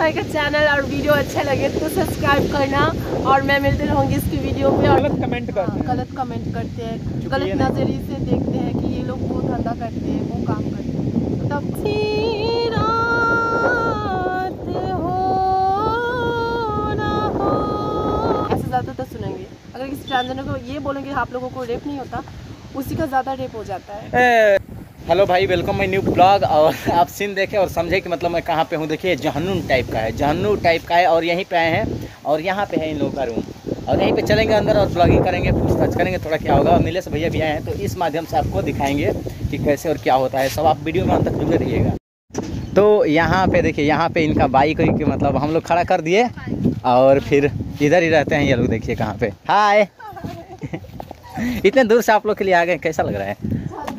भाई का चैनल और वीडियो अच्छा लगे तो सब्सक्राइब करना। और मैं मिलते रहूँगी इसकी वीडियो पे। और गलत कमेंट करते हैं, गलत कमेंट करते हैं, गलत नजरिए से देखते हैं कि ये लोग वो धंधा करते हैं, वो काम करते हैं। तब ऐसे ज़्यादा तो सुनेंगे। अगर किसी ट्रांसजेंडर को ये बोलेंगे आप लोगों को रेप नहीं होता, उसी का ज़्यादा रेप हो जाता है। हेलो भाई, वेलकम माय न्यू ब्लॉग। और आप सीन देखे और समझे कि मतलब मैं कहाँ पे हूँ। देखिए जहन्नुम टाइप का है, जहन्नुम टाइप का है। और यहीं पे आए हैं और यहाँ पे है इन लोगों का रूम। और यहीं पे चलेंगे अंदर और ब्लॉगिंग करेंगे, पूछताछ करेंगे थोड़ा क्या होगा। और नीलेश भैया भी आए हैं, तो इस माध्यम से आपको दिखाएंगे कि कैसे और क्या होता है। सब आप वीडियो में अंत तक जुड़े रहिएगा। तो यहाँ पे देखिए, यहाँ पे इनका बाइक कि मतलब हम लोग खड़ा कर दिए और फिर इधर ही रहते हैं ये लोग। देखिए कहाँ पे। हाय इतने दूर से आप लोग के लिए आ गए, कैसा लग रहा है?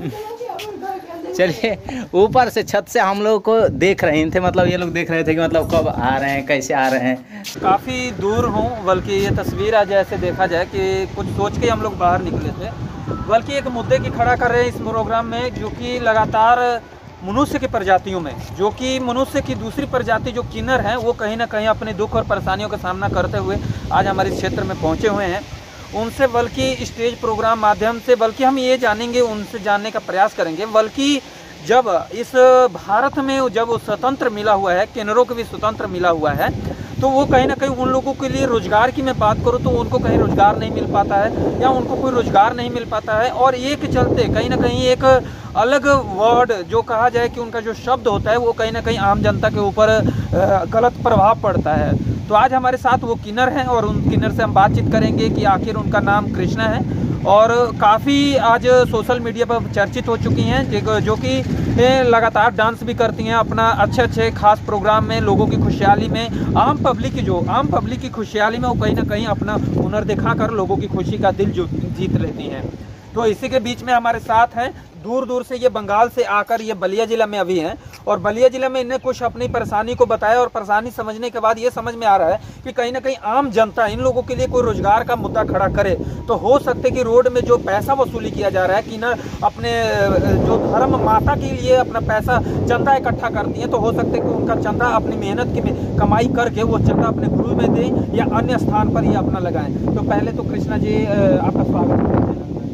चलिए, ऊपर से छत से हम लोग को देख रहे थे, मतलब ये लोग देख रहे थे कि मतलब कब आ रहे हैं, कैसे आ रहे हैं। काफ़ी दूर हूँ, बल्कि ये तस्वीर आज ऐसे देखा जाए कि कुछ सोच के हम लोग बाहर निकले थे, बल्कि एक मुद्दे की खड़ा कर रहे हैं इस प्रोग्राम में, जो कि लगातार मनुष्य की प्रजातियों में, जो कि मनुष्य की दूसरी प्रजाति जो किन्नर हैं, वो कहीं ना कहीं अपने दुख और परेशानियों का सामना करते हुए आज हमारे क्षेत्र में पहुँचे हुए हैं। उनसे बल्कि स्टेज प्रोग्राम माध्यम से बल्कि हम ये जानेंगे, उनसे जानने का प्रयास करेंगे। बल्कि जब इस भारत में जब स्वतंत्र मिला हुआ है, किन्नरों को भी स्वतंत्र मिला हुआ है, तो वो कहीं ना कहीं उन लोगों के लिए रोजगार की मैं बात करूँ तो उनको कहीं रोजगार नहीं मिल पाता है, या उनको कोई रोजगार नहीं मिल पाता है। और ये के चलते कहीं ना कहीं एक अलग वर्ड जो कहा जाए कि उनका जो शब्द होता है, वो कहीं ना कहीं आम जनता के ऊपर गलत प्रभाव पड़ता है। तो आज हमारे साथ वो किन्नर हैं और उन किन्नर से हम बातचीत करेंगे कि आखिर उनका नाम कृष्णा है और काफ़ी आज सोशल मीडिया पर चर्चित हो चुकी हैं, जो कि लगातार डांस भी करती हैं अपना अच्छे खास प्रोग्राम में, लोगों की खुशहाली में, आम पब्लिक की खुशहाली में वो कहीं ना कहीं अपना हुनर दिखाकर लोगों की खुशी का दिल जीत लेती हैं। तो इसी के बीच में हमारे साथ हैं, दूर दूर से ये बंगाल से आकर ये बलिया जिला में अभी हैं, और बलिया जिला में इन्हें कुछ अपनी परेशानी को बताया, और परेशानी समझने के बाद ये समझ में आ रहा है कि कहीं ना कहीं आम जनता इन लोगों के लिए कोई रोजगार का मुद्दा खड़ा करे तो हो सकते कि रोड में जो पैसा वसूली किया जा रहा है कि ना अपने जो धर्म माता के लिए अपना पैसा चंदा इकट्ठा करती है, तो हो सकते कि उनका चंदा अपनी मेहनत की कमाई करके वो चंदा अपने गुरु में दें या अन्य स्थान पर ये अपना लगाएं। तो पहले तो कृष्णा जी आपका स्वागत है।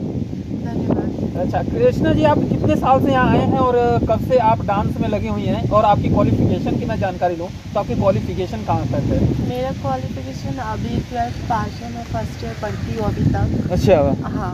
अच्छा कृष्णा जी, आप कितने साल से यहाँ आए हैं और कब से आप डांस में लगी हुई हैं? और आपकी क्वालिफिकेशन की मैं जानकारी लूँ तो आपकी क्वालिफिकेशन कहाँ तक है? मेरा क्वालिफिकेशन अभी 12th पास है, मैं फर्स्ट ईयर पढ़ती हूँ अभी तक। अच्छा। हाँ,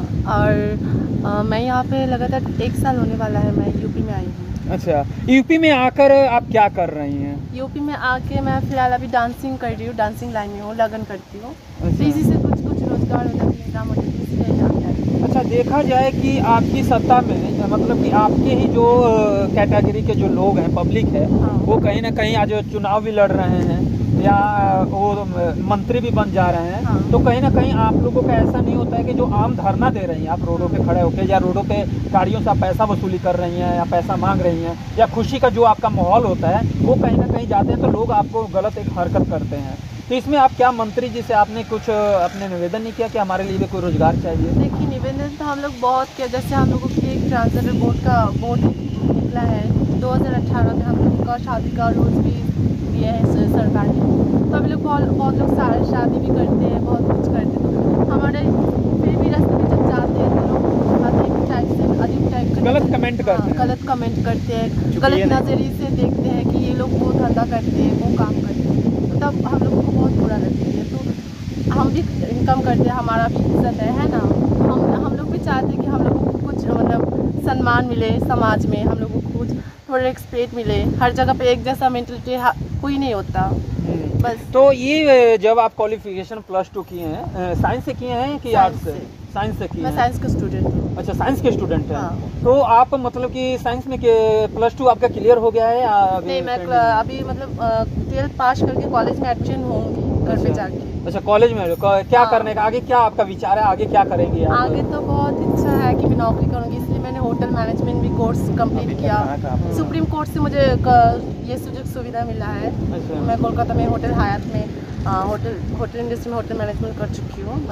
और मैं यहाँ पे लगातार 1 साल होने वाला है, मैं यूपी में आई हूँ। अच्छा, यूपी में आकर आप क्या कर रही हैं? यूपी में आके मैं फिलहाल अभी डांसिंग कर रही हूँ, डांसिंग लाइन में हूँ, लगन करती हूँ। तो इसी से कुछ रोजगार होता है, काम होता है, इसलिए यहाँ पे आई। अच्छा, देखा जाए कि आपकी सत्ता में मतलब कि आपके ही जो कैटेगरी के जो लोग हैं, पब्लिक है, हाँ। वो कहीं ना कहीं आज चुनाव भी लड़ रहे हैं या वो मंत्री भी बन जा रहे हैं। हाँ। तो कहीं ना कहीं आप लोगों का ऐसा नहीं होता है कि जो आम धरना दे रही हैं आप रोडों पे खड़े होकर, या रोडों पे गाड़ियों से आप पैसा वसूली कर रही हैं या पैसा मांग रही हैं, या खुशी का जो आपका माहौल होता है वो कहीं ना कहीं जाते हैं तो लोग आपको गलत एक हरकत करते हैं, तो इसमें आप क्या मंत्री जी से आपने कुछ अपने निवेदन नहीं किया कि हमारे लिए भी कोई रोजगार चाहिए? देखिए, निवेदन तो हम लोग बहुत किया, जैसे हम लोगों के एक ट्रांसजेंडर बोर्ड का बोर्ड निकला है 2018 में, हम लोग का शादी का रूल्स भी दिया है सरकार ने। तो हम लोग बहुत लोग शादी भी करते हैं, बहुत कुछ करते हैं। तो हमारे फिर भी रास्ते में जब जाते हैं तो लोग अधिक टाइप का गलत कमेंट करते हैं, गलत कमेंट करते हैं, गलत नज़रिए से देखते हैं कि ये लोग वो धंधा करते हैं, वो काम करते हैं। तो तब हम लोगों को बहुत बुरा लगती है। तो हम भी इनकम करते हैं, हमारा भी इज्जत है ना। हम लोग भी चाहते हैं कि हम लोगों को कुछ मतलब सम्मान मिले समाज में, हम लोगों को कुछ थोड़ा रिस्पेक्ट मिले। हर जगह पे एक जैसा मेंटलिटी कोई नहीं होता बस। तो ये जब आप क्वालिफिकेशन +2 किए हैं, साइंस से किए हैं कि आर्ट्स से? साइंस से किए मैं हैं। साइंस का स्टूडेंट हूँ। अच्छा, साइंस के स्टूडेंट हैं। हाँ। तो आप मतलब कि साइंस में +2 आपका क्लियर हो गया है या नहीं, मैं अभी मतलब 12th पास करके कॉलेज में एडमिशन होंगी घर पे जाके। अच्छा, कॉलेज में क्या हाँ। करने का आगे क्या आपका विचार है, आगे क्या करेंगे आप? आगे तो बहुत इच्छा है कि मैं नौकरी करूँगी, इसलिए मैंने होटल मैनेजमेंट भी कोर्स कंप्लीट किया। सुप्रीम कोर्ट से मुझे ये सुযোগ सुविधा मिला है। अच्छा। मैं कोलकाता में होटल हयात में होटल इंडस्ट्री में होटल मैनेजमेंट कर चुकी हूँ बस।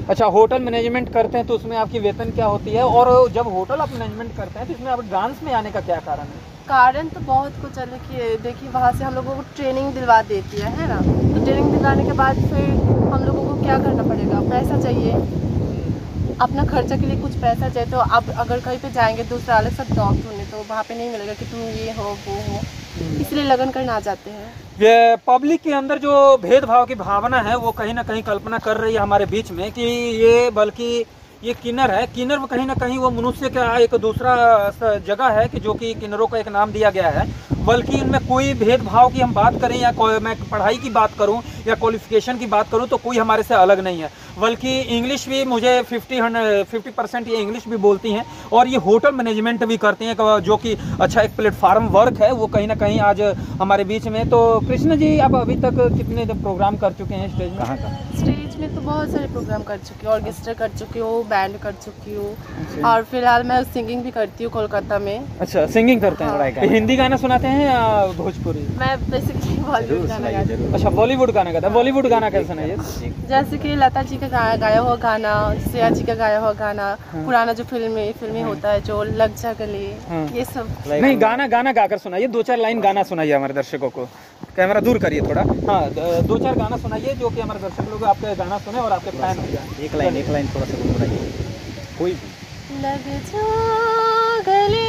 अच्छा, होटल मैनेजमेंट करते हैं तो उसमें आपकी वेतन क्या होती है, और जब होटल आप मैनेजमेंट करते हैं तो इसमें आप डांस में आने का क्या कारण है? कारण तो बहुत कुछ है। देखिए वहाँ से हम लोगों को ट्रेनिंग दिलवा देती है ना। तो ट्रेनिंग दिलवाने के बाद फिर हम लोगों को क्या करना पड़ेगा, पैसा चाहिए, अपना खर्चा के लिए कुछ पैसा चाहिए। तो अब अगर कहीं पे जाएंगे दूसरा अलग सा जॉब ढूंढने, तो वहाँ पे नहीं मिलेगा कि तुम ये हो वो हो, इसलिए लगन करना चाहते हैं। ये पब्लिक के अंदर जो भेदभाव की भावना है वो कहीं ना कहीं कल्पना कर रही है हमारे बीच में कि ये बल्कि ये किन्नर है। किन्नर कहीं ना कहीं वो मनुष्य का एक दूसरा जगह है कि जो कि किन्नरों का एक नाम दिया गया है। बल्कि इनमें कोई भेदभाव की हम बात करें या मैं पढ़ाई की बात करूं या क्वालिफिकेशन की बात करूं तो कोई हमारे से अलग नहीं है। बल्कि इंग्लिश भी मुझे 50% ये इंग्लिश भी बोलती हैं और ये होटल मैनेजमेंट भी करती हैं, जो कि अच्छा एक प्लेटफार्म वर्क है वो कहीं ना कहीं आज हमारे बीच में। तो कृष्ण जी, आप अभी तक कितने प्रोग्राम कर चुके हैं स्टेज में? कहाँ का? स्टेज में तो बहुत सारे प्रोग्राम कर चुकी हूँ, ऑर्केस्ट्रा कर चुकी हूँ, बैंड कर चुकी हूँ, और फिलहाल मैं सिंगिंग भी करती हूँ कोलकाता में। अच्छा, सिंगिंग करते हैं? हाँ। हिंदी गाना सुनाते हैं या भोजपुरी? मैं बेसिकली बॉलीवुड गाना गाती हूँ। अच्छा, बॉलीवुड गाना गाता है। बॉलीवुड गाना कैसे सुनाइए? जैसे कि लता जी का गाया हुआ गाना, श्रेया जी का गाया हुआ गाना, पुराना जो फिल्मी होता है जो लग जा गले, ये सब। नहीं, गाना गाकर सुनाइए, 2-4 लाइन गाना सुनाइए हमारे दर्शकों को। कैमरा दूर करिए थोड़ा। हाँ, 2-4 गाना सुनाइए जो कि हमारे दर्शक लोग आपके गाना सुने और आपके फैन हो जाए। एक लाइन थोड़ा सा गुनगुनाइए कोई भी। लग जा गले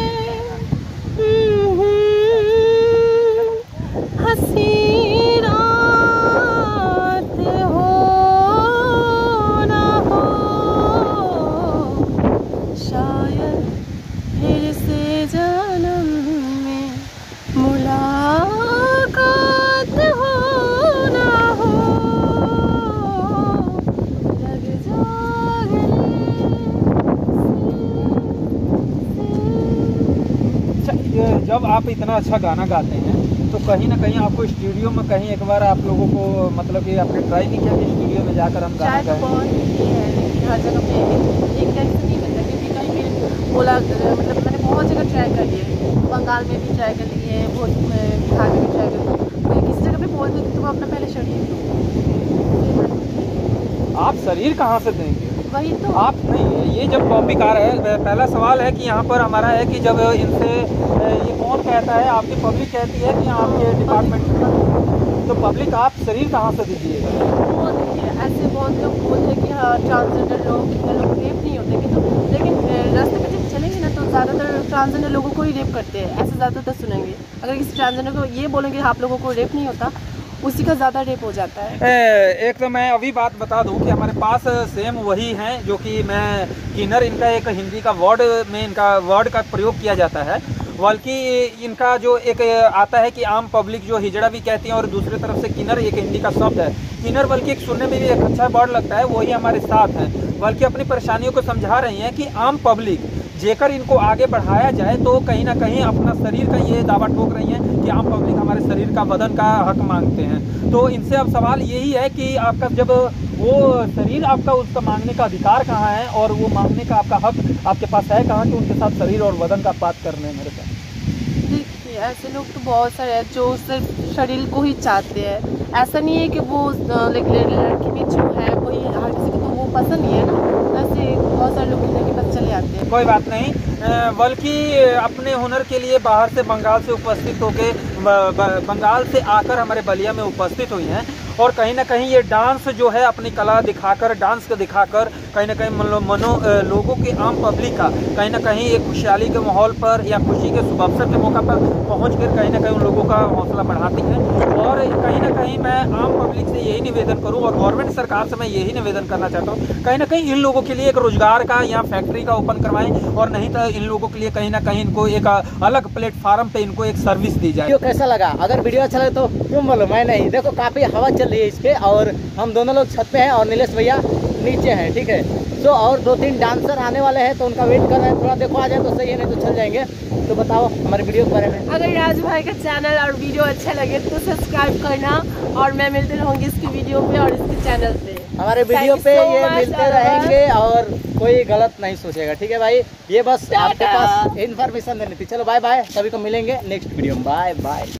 हंसी रात हो ना हो, शायद फिर से जन्म में मुलाकात हो ना हो, लग जा गले। जब आप इतना अच्छा गाना गाते हैं तो कहीं ना कहीं आपको स्टूडियो में कहीं एक बार आप लोगों को मतलब कि आपने ट्राई नहीं किया कि स्टूडियो में जाकर हम गाना गाएं? बहुत है, लेकिन हर जगह पे एक कैसे नहीं मिलता, क्योंकि कहीं भी बोला, मतलब मैंने बहुत जगह ट्राई कर लिए, बंगाल में भी ट्राई कर लिए, बिहार में भी ट्राई कर लिए, तो किसी जगह पे बोलते कि तुम अपना पहले शरीर दो। आप शरीर कहाँ से देंगे? वही तो आप नहीं, ये जब टॉपिक आ रहा है, पहला सवाल है कि यहाँ पर हमारा है कि जब इनसे ये कौन कहता है, आपकी पब्लिक कहती है कि आपके डिपार्टमेंट में, तो पब्लिक आप शरीर कहाँ से दीजिएगा? वो देखिए ऐसे बहुत लोग बोलते हैं कि हाँ ट्रांसजेंडर लोग, इतने लोग रेप नहीं होते, कि लेकिन रास्ते पे जब चलेंगे ना तो ज़्यादातर ट्रांसजेंडर लोगों को ही रेप करते हैं, ऐसे ज़्यादातर सुनेंगे। अगर किसी ट्रांसजेंडर को ये बोलेंगे आप लोगों को रेप नहीं होता, उसी का ज़्यादा रेप हो जाता है। एक तो मैं अभी बात बता दूं कि हमारे पास सेम वही हैं जो कि मैं किन्नर, इनका एक हिंदी का वर्ड में इनका वर्ड का प्रयोग किया जाता है, बल्कि इनका जो एक आता है कि आम पब्लिक जो हिजड़ा भी कहती है, और दूसरी तरफ से किन्नर एक हिंदी का शब्द है। किन्नर बल्कि एक सुनने में भी एक अच्छा वर्ड लगता है, वही हमारे साथ हैं, बल्कि अपनी परेशानियों को समझा रही हैं कि आम पब्लिक जेकर इनको आगे बढ़ाया जाए तो कहीं ना कहीं अपना शरीर का ये दावा ठोक रही हैं कि आम पब्लिक हमारे शरीर का, बदन का हक मांगते हैं। तो इनसे अब सवाल यही है कि आपका जब वो शरीर आपका, उसका मांगने का अधिकार कहाँ है और वो मांगने का आपका हक आपके पास है कहाँ कि उनके साथ शरीर और बदन का बात कर रहे हैं मेरे साथ? देखिए ऐसे लोग तो बहुत सारे हैं जो सिर्फ शरीर को ही चाहते हैं। ऐसा नहीं है कि वो लड़की में जो है वही हर किसी को तो वो पसंद नहीं है ना, ऐसे बहुत सारे लोग के पास चले आते हैं। कोई बात नहीं, बल्कि अपने हुनर के लिए बाहर से बंगाल से उपस्थित होके बंगाल से आकर हमारे बलिया में उपस्थित हुई हैं, और कहीं ना कहीं ये डांस जो है अपनी कला दिखाकर, डांस को दिखाकर कहीं ना कहीं लोगों के, आम पब्लिक का कहीं ना कहीं एक खुशहाली के माहौल पर या खुशी के शुभ अवसर के मौका पर पहुँच कर कहीं ना कहीं उन लोगों का हौसला बढ़ाती हैं। और कहीं ना कहीं मैं आम पब्लिक से यही निवेदन करूँ और गवर्नमेंट सरकार से मैं यही निवेदन करना चाहता हूँ, कहीं ना कहीं इन लोगों के लिए एक रोजगार का या फैक्ट्री का ओपन करवाएं, और नहीं तो इन लोगों के लिए कहीं ना कहीं इनको एक अलग प्लेटफार्म पे इनको एक सर्विस दी जाए। वीडियो कैसा लगा? अगर वीडियो अच्छा लगे तो तुम बोलो, मैं नहीं। देखो काफी हवा चल रही है इस पे, और हम दोनों लोग छत पे हैं और नीलेश भैया नीचे हैं, ठीक है। तो और 2-3 डांसर आने वाले हैं तो उनका वेट कर रहे हैं, थोड़ा देखो आ जाए तो सही है, नहीं तो चल जाएंगे। तो बताओ हमारे वीडियो के बारे में। अगर राज भाई का चैनल और वीडियो अच्छा लगे तो सब्सक्राइब करना, और मैं मिलते रहूँगी इसकी वीडियो पे और इसके चैनल पे। हमारे वीडियो पे ये मिलते रहेंगे और कोई गलत नहीं सोचेगा, ठीक है भाई। ये बस आपके पास इन्फॉर्मेशन देनी थी। चलो बाय बाय, सभी को मिलेंगे नेक्स्ट वीडियो में। Bye bye.